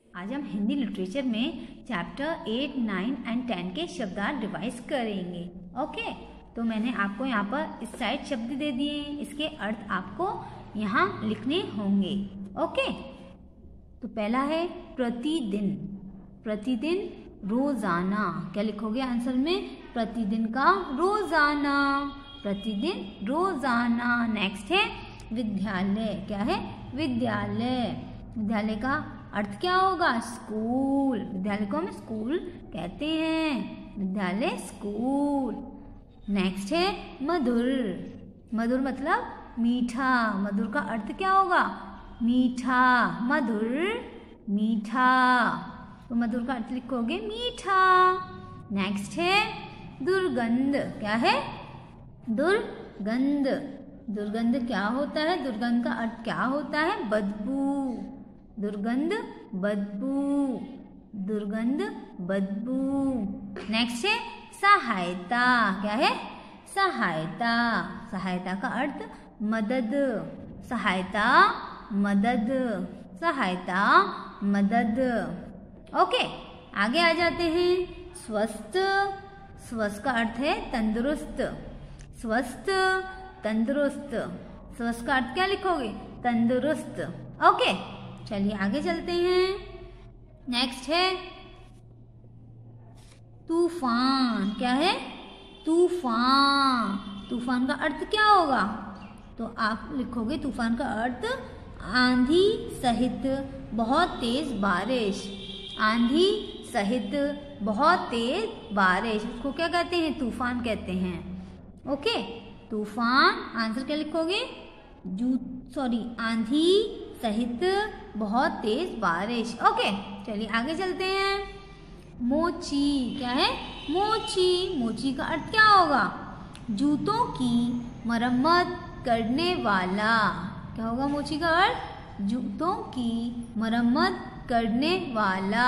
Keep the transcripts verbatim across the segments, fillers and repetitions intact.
आज हम हिंदी लिटरेचर में chapter eight, nine and ten के शब्दार्थ रिवाइज करेंगे। ओके, तो मैंने आपको यहाँ पर इस साइड शब्द दे दिए हैं, इसके अर्थ आपको यहाँ लिखने होंगे। ओके, तो पहला है प्रतिदिन। प्रतिदिन रोजाना, क्या लिखोगे आंसर में? प्रतिदिन का रोजाना, प्रतिदिन रोजाना। नेक्स्ट है विद्यालय। क्या है? विद्यालय। विद्यालय का अर्थ क्या होगा? स्कूल। विद्यालय को हम स्कूल कहते हैं, विद्यालय स्कूल। नेक्स्ट है मधुर। मधुर मतलब मीठा। मधुर का अर्थ क्या होगा? मीठा। मधुर मीठा, तो मधुर का अर्थ लिखोगे मीठा। नेक्स्ट है दुर्गंध। क्या है? दुर्गंध। दुर्गंध क्या होता है? दुर्गंध का अर्थ क्या होता है? बदबू। दुर्गंध बदबू, दुर्गंध बदबू। नेक्स्ट है सहायता। क्या है? सहायता। सहायता का अर्थ मदद। सहायता मदद, सहायता मदद। ओके, आगे आ जाते हैं। स्वस्थ। स्वस्थ का अर्थ है तंदुरुस्त। स्वस्थ तंदुरुस्त। स्वस्थ का अर्थ क्या लिखोगे? तंदुरुस्त। ओके, चलिए आगे चलते हैं। नेक्स्ट है तूफान। क्या है? तूफान। तूफान का अर्थ क्या होगा? तो आप लिखोगे तूफान का अर्थ आंधी सहित बहुत तेज बारिश। आंधी सहित बहुत तेज बारिश, उसको क्या कहते हैं? तूफान कहते हैं। ओके, तूफान आंसर क्या लिखोगे? जू सॉरी आंधी सहित बहुत तेज बारिश। ओके, चलिए आगे चलते हैं। मोची। क्या है? मोची। मोची का अर्थ क्या होगा? जूतों की मरम्मत करने वाला। क्या होगा मोची का अर्थ? जूतों की मरम्मत करने वाला।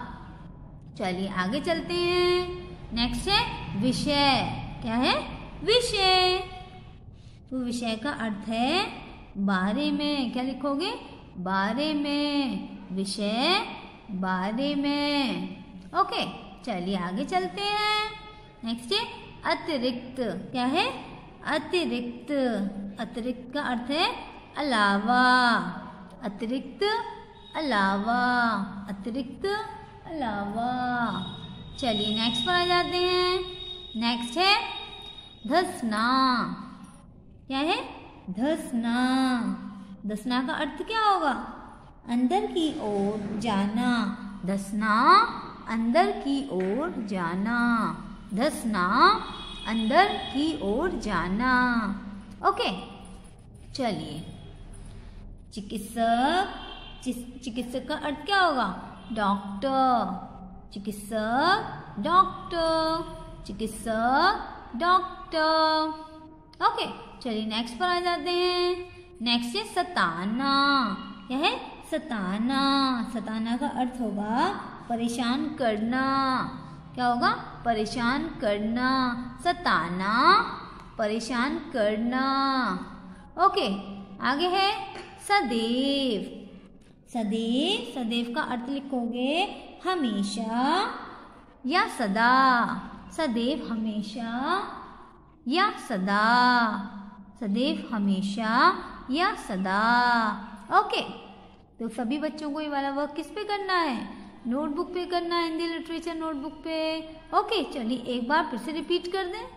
चलिए आगे चलते हैं। नेक्स्ट है विषय। क्या है? विषय। तो विषय का अर्थ है बारे में। क्या लिखोगे? बारे में। विषय बारे में। ओके, चलिए आगे चलते हैं। नेक्स्ट है अतिरिक्त। क्या है? अतिरिक्त। अतिरिक्त का अर्थ है अलावा। अतिरिक्त अलावा, अतिरिक्त अलावा। चलिए नेक्स्ट पर आ जाते हैं। नेक्स्ट है धसना। क्या है? धसना। धसना का अर्थ क्या होगा? अंदर की ओर जाना। धसना अंदर की ओर जाना। धसना अंदर की ओर जाना। ओके, चलिए चिकित्सक। चिकित्सक का अर्थ क्या होगा? डॉक्टर। चिकित्सक डॉक्टर। चिकित्सक डॉक्टर। ओके, चलिए नेक्स्ट पर आ जाते हैं। नेक्स्ट है सताना। क्या है? सताना। सताना का अर्थ होगा परेशान करना। क्या होगा? परेशान करना। सताना परेशान करना। ओके, आगे है सदैव। सदैव। सदैव का अर्थ लिखोगे हमेशा या सदा। सदैव हमेशा या सदा। सदैव हमेशा या सदा। ओके, तो सभी बच्चों को ये वाला वर्क किस पे करना है? नोटबुक पे करना है, हिंदी लिटरेचर नोटबुक पे। ओके, चलिए एक बार फिर से रिपीट कर दें।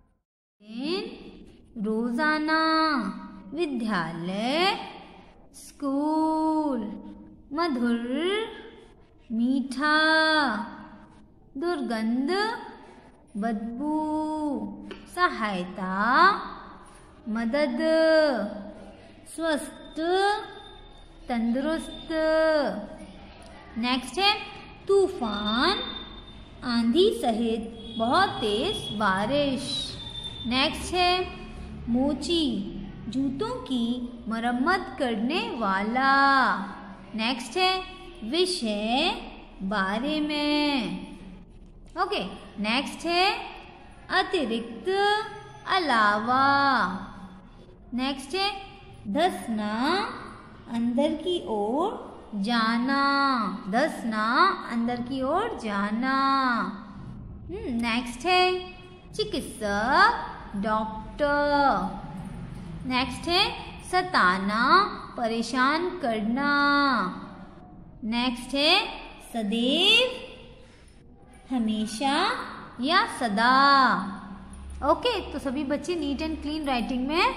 रोजाना, विद्यालय, स्कूल, मधुर, मीठा, दुर्गंध, बदबू, सहायता, मदद, स्वस्थ, तंदुरुस्त। नेक्स्ट है तूफान, आंधी सहित बहुत तेज बारिश। नेक्स्ट है मोची, जूतों की मरम्मत करने वाला। नेक्स्ट है विषय, बारे में। ओके, नेक्स्ट है अतिरिक्त, अलावा। नेक्स्ट है धसना, अंदर की ओर जाना, धसना अंदर की ओर जाना। नेक्स्ट है चिकित्सक, डॉक्टर। नेक्स्ट है सताना, परेशान करना। नेक्स्ट है सदैव, हमेशा या सदा। ओके, तो सभी बच्चे नीट एंड क्लीन राइटिंग में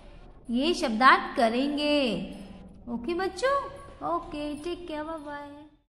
ये शब्दार्थ करेंगे। ओके बच्चों, okay, take care, bye bye.